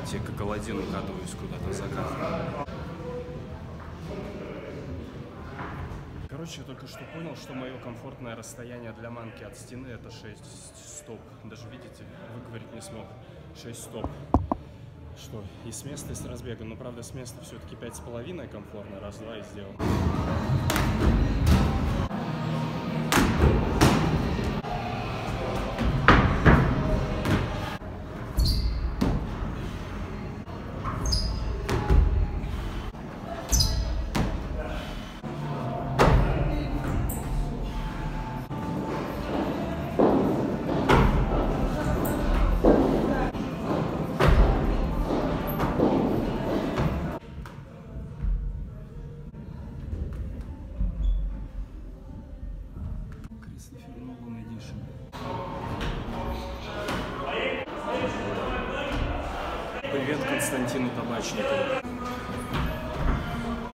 видите, как Аладдин укатываюсь куда-то за кадром. Короче, я только что понял, что мое комфортное расстояние для манки от стены это 6 стоп. Даже, видите, выговорить не смог. 6 стоп. Что? И с места, и с разбега. Но, правда, с места все-таки 5,5 комфортно. Раз-два и сделал. Привет Константину Табачникову.